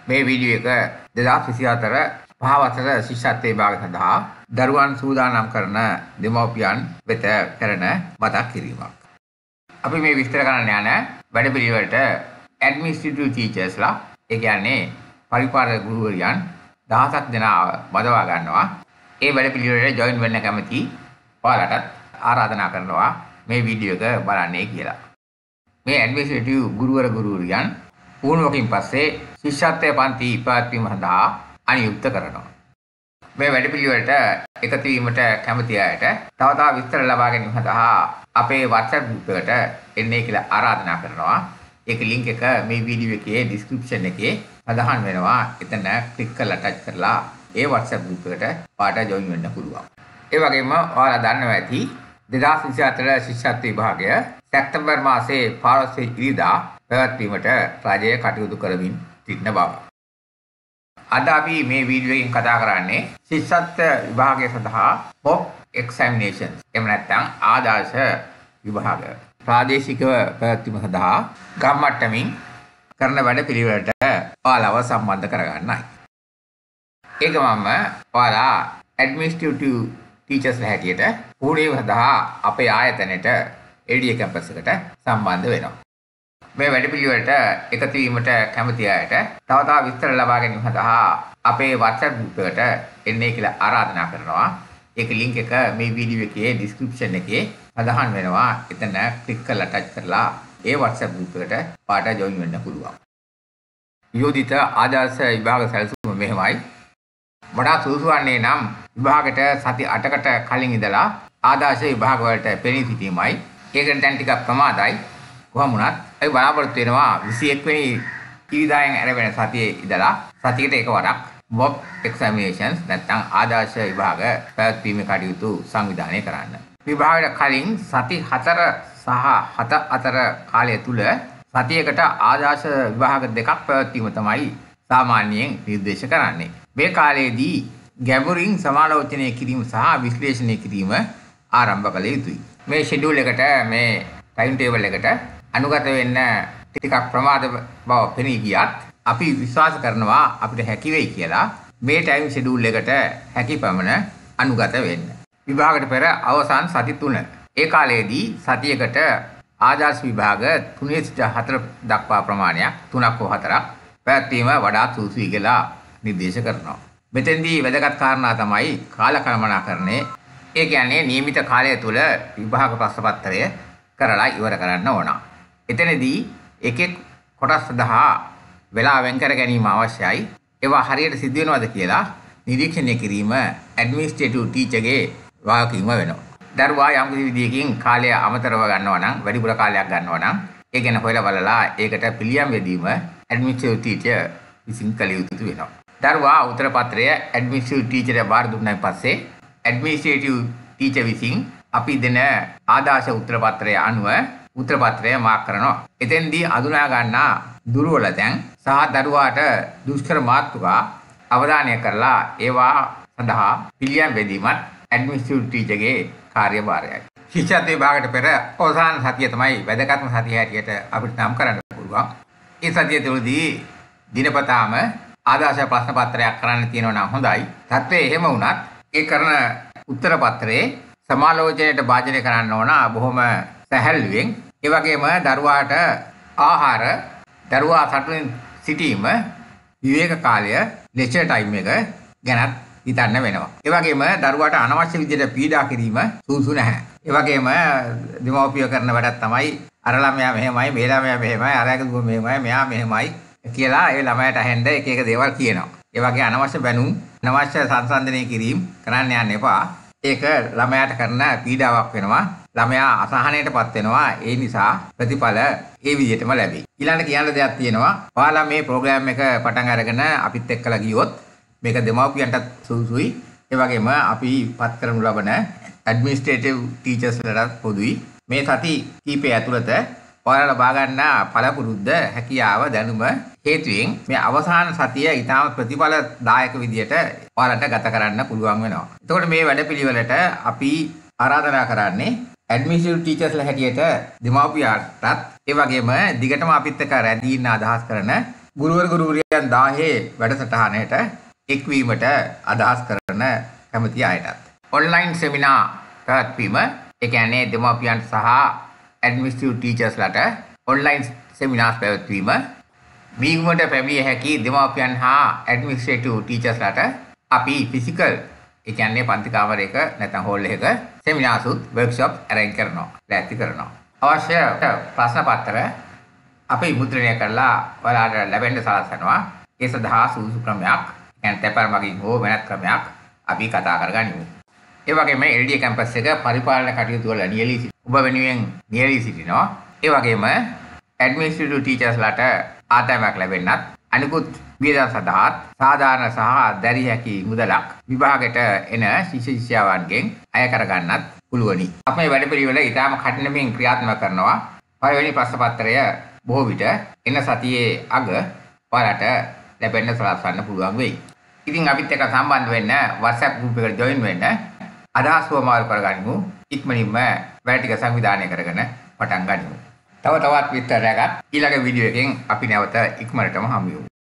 මේ වීඩියෝ එක 2024 පහ වසර ශිෂ්‍යත්ව විභාග සඳහා දරුවන් සූදානම් කරන දෙමව්පියන් වෙත කරන මතක් කිරීමක්. අපි මේ විස්තර කරන්න යන වැඩපිළිවෙලට ඇඩ්මිනිස්ට්‍රේටිව් ටීචර්ස්ලා ඒ කියන්නේ පරිපාලක ගුරුවරියන් 1000ක් දෙනා බදවා ගන්නවා. ඒ වැඩපිළිවෙලට ජොයින් වෙන්න කැමති ඔයාලටත් ආරාධනා කරනවා මේ වීඩියෝ එක බලන්නේ කියලා. මේ ඇඩ්මිනිස්ට්‍රේටිව් ගුරුවරියන් පුහුණුවකින් පස්සේ ශිෂ්‍යත්වයේ පන්ති පැවැත්වීම සඳහා අනියුක්ත කරනවා. මේ වැඩපිළිවෙලට එකතු වීමට කැමති අයට තව විස්තර ලබා ගැනීම සඳහා අපේ WhatsApp group එකට එන්නේ කියලා ආරාධනා කරනවා. ඒක link එක මේ වීඩියෝ එකේ description එකේ සඳහන් වෙනවා. එතන ක්ලික් කරලා ටච් කරලා ඒ WhatsApp group එකට ඔයාලට join වෙන්න පුළුවන්. ඒ වගේම ඔයාලා දන්නවා ඇති 2024 ශිෂ්‍යත්ව විභාගය සැප්තැම්බර් මාසයේ 15 ඉරිදා පැවැත්වීමට රජය කටයුතු කරමින් සිටින බව. අද අපි මේ වීඩියෝ එකෙන් කතා කරන්නේ ශිෂ්‍යත්ව විභාගය සඳහා mock examinations එහෙම නැත්නම් ආදර්ශ විභාග ප්‍රාදේශිකව පැවැත්වීම සඳහා ගම් මට්ටමින් කරන වැඩපිළිවෙලට ඔයාලව සම්බන්ධ කරගන්නයි. ඒක මම ඔයාලා ඇඩ්මිනිස්ට්‍රේටිව් ටීචර්ස්ලා හැටියට පුහුණුවීම සඳහා අපේ ආයතනයට LDA කැම්පස් එකට සම්බන්ධ වෙනවා. මේ වැඩපිළිවෙලට එකතු වීමට කැමති අයට තව විස්තර ලබා ගැනීම සඳහා අපේ WhatsApp group එකට එන්නේ කියලා ආරාධනා කරනවා. ඒක link එක මේ වීඩියෝ එකේ description එකේ සඳහන් වෙනවා. එතන ක්ලික් කරලා ටච් කරලා ඒ WhatsApp group එකට ඔයාලට join වෙන්න පුළුවන්. යෝජිත ආදර්ශ විභාග සැලසුම මෙහෙමයි. වඩා සුදුසු වන්නේ නම් විභාගයට සති 8කට කලින් ඉඳලා ආදර්ශ විභාග වලට පෙනී සිටීමයි. ඒකට දැන් ටිකක් ප්‍රමාදයි. කොහොම වුණත් අපි බලාපොරොත්තු වෙනවා 21 වෙනි ඉරිදායෙන් ආරම්භ වෙන සතියේ ඉඳලා සතියකට එකවරක් mock examinations නැත්නම් ආදර්ශ විභාග පැවැත්වීමේ කටයුතු සංවිධානය කරන්න. විභාගයට කලින් සති 4 සහ 7 අතර කාලය තුල සතියකට ආදර්ශ විභාග දෙකක් පැවැත්වීම තමයි සාමාන්‍යයෙන් නිර්දේශ කරන්නේ. මේ කාලයේදී ගැඹුරින් සමාලෝචනය කිරීම සහ විශ්ලේෂණය කිරීම ආරම්භ කළ යුතුයි. මේ ෂෙඩියුල් එකට මේ ටයිම් ටේබල් එකට අනුගත වෙන්න ටිකක් ප්‍රමාද බව පෙනී ගියත් අපි විශ්වාස කරනවා අපිට හැකි වෙයි කියලා මේ ටයිම් ෂෙඩියුල් එකට හැකි පමණ අනුගත වෙන්න. විභාගයට පෙර අවසන් සති 3 ඒ කාලයේදී සතියකට ආදර්ශ විභාග 3 සිට 4 දක්වා ප්‍රමාණයක් 3ක් හෝ 4ක් පැවැත්වීම වඩා සුදුසුයි කියලා නිර්දේශ කරනවා. මෙතෙන්දී වැදගත් කාරණා තමයි කාලකල්පනාකරණය. ඒ කියන්නේ නියමිත කාලය තුල විභාග ප්‍රශ්න පත්‍රය කරලා ඉවර කරන්න ඕන. එතනදී එකෙක් කොටස් සඳහා වෙලා වෙන් කර ගැනීම අවශ්‍යයි. ඒවා හරියට සිදු වෙනවද කියලා නිරීක්ෂණය කිරීම ඇඩ්මිනිස්ට්‍රේටිව් ටීචර්ගේ වගකීම වෙනවා. දරුවා යම් කිසි විදියකින් කාලය අමතරව ගන්නවා නම් වැඩිපුර කාලයක් ගන්නවා නම් ඒ ගැන හොයලා බලලා ඒකට පිළියම් යෙදීම ඇඩ්මිනිස්ට්‍රේටිව් ටීචර් විසින් කළ යුතු වෙනවා. දරුවා උත්තර පත්‍රය ඇඩ්මිනිස්ට්‍රේටිව් ටීචර්ට බාර දුන්නායින් පස්සේ ඇඩ්මිනිස්ට්‍රේටිව් ටීචර් විසින් අපි දෙන ආදර්ශ උත්තර පත්‍රය අනුව උත්තර පත්‍රය මාක් කරනවා. එතෙන්දී අඳුනා ගන්නා දුර්වල තැන් සහ දරුවාට දුෂ්කර මාතෘකා අවධානය කරලා ඒවා සඳහා පිළියම් බෙදීමත් ඇඩ්මිනිස්ට්‍රේටිව් ටීචර්ගේ කාර්යභාරයයි. ශිෂ්‍යත්ව විභාගයට පෙර අවසාන සතිය තමයි වැදගත්ම සතිය හැටියට අපිට නම් කරන්න පුළුවන්. ඒ සතිය තුළදී දිනපතාම ආදර්ශ ප්‍රශ්න පත්‍රයක් කරන්න තියෙනවා නම් හොඳයි. තත්ත්වය එහෙම වුණත් ඒ කරන උත්තර පත්‍රයේ සමාලෝචනයට භාජනය කරන්න ඕන බොහොම සැහැල්ලුවෙන්. ඒ වගේම දරුවාට ආහාර, දරුවා සතුටින් සිටීම, විවේක කාලය, ලෙක්චර් ටයිම් එක ගැනත් හිතන්න වෙනවා. ඒ වගේම දරුවාට අනවශ්‍ය විදිහට පීඩා කිරීම සුදුසු නැහැ. ඒ වගේම දෙමව්පියෝ කරන වැඩක් තමයි අර ළමයා මෙහෙමයි, මේ ළමයා මෙහෙමයි, අරයාගේ දුව මෙහෙමයි, මෙයා මෙහෙමයි කියලා ඒ ළමයාට ඇහෙන්න එක එක දේවල් කියනවා. ඒ වගේ අනවශ්‍ය බැනුම්, අනවශ්‍ය සංසන්දනය කිරීම කරන්න යන්න එපා. ඒක ළමයාට කරන පීඩාවක් වෙනවා. ළමයා අසහනයටපත් වෙනවා. ඒ නිසා ප්‍රතිඵල ඒ විදිහටම ලැබෙයි. ඊළඟට කියන්න දෙයක් තියෙනවා. ඔයාලා මේ ප්‍රෝග්‍රෑම් එක පටන් අරගෙන අපිත් එක්කලා ගියොත් මේක දෙමව්පියන්ටත් සුදුසුයි. ඒ වගේම අපි පත් කරනු ලබන ඇඩ්මිනිස්ට්‍රේටිව් ටීචර්ස්ලාට පොදුයි. මේ සති කීපය ඇතුළත ඔයාලා ලබා ගන්න පළපුරුද්ද හැකියාව දැනුම හේතුවෙන් මේ අවසාන සතිය ඊටම ප්‍රතිඵලදායක විදියට ඔයාලට ගත කරන්න පුළුවන් වෙනවා. එතකොට මේ වැඩපිළිවෙලට අපි ආරාධනා කරන්නේ ඇඩ්මිනිස්ට්‍රේටිව් ටීචර්ස්ලා හැටියට දෙමාපියන්ටත් ඒ වගේම දිගටම අපිත් එක්ක රැඳී ඉන්න අදහස් කරන ගුරුවර ගුරුවරියන් 1000 වැඩසටහනට එක්වීමට අදහස් කරන කැමති අයටත් ඔන්ලයින් සෙමිනා පැවැත්වීම ඒ කියන්නේ දෙමාපියන් සහ ඇඩ්මිනිස්ට්‍රේටිව් ටීචර්ස්ලාට ඔන්ලයින් සෙමිනාර්ස් පැවැත්වීම මීගමට පැමිණිය හැකි දෙමාපියන් හා ඇඩ්මිනිස්ට්‍රේටිව් ටීචර්ස්ලාට අපි ෆිසිකල් ඒ කියන්නේ පන්ති කාමරයක නැත්නම් හෝල් එකක සෙමිනාර්ස් වර්ක්ෂොප් arrange කරනවා ලෑස්ති කරනවා අවශ්‍ය ප්‍රශ්න පත්‍ර අපි මුද්‍රණය කරලා ඔයාලට ලැබෙන්න සලස්වනවා ඒ සඳහා සුදුසු ක්‍රමයක් කියන්නේ තැපැල් මගින් හෝ වෙනත් ක්‍රමයක් අපි කතා කරගනිමු ඒ වගේම LDA කැම්පස් එක පරිපාලන කටයුතු වල ඔබ වෙනුවෙන් නියැලී සිටිනවා ඒ වගේම ඇඩ්මිනිස්ට්‍රේටිව් ටීචර්ස්ලාට ආදායමක් ලැබෙන්නත් අනිකුත් වියදම් සඳහා සාධාරණ සහ දැරිය හැකි මුදලක් විභාගයට එන ශිෂ්‍ය ශිෂ්‍යාවන්ගෙන් අය කරගන්නත් පුළුවනි. අපි මේ වැඩපිළිවෙල ඉතාම කඩිනමින් ක්‍රියාත්මක කරනවා. පළවෙනි ප්‍රශ්න පත්‍රය බොහෝ විට එන සතියේ අග ඔයාලට ලැබෙන්න සලස්වන්න පුළුවන් වෙයි. ඉතින් අපිත් එක්ක සම්බන්ධ වෙන්න WhatsApp group එකට join වෙන්න අදහස් වමාරු කරගනිමු. ඉක්මනින්ම වැඩ ටික සංවිධානය කරගෙන පටන් ගනිමු. තව තවත් විස්තරයක් ඊළඟ වීඩියෝ එකෙන් අපි නැවත ඉක්මනටම හමු වෙමු.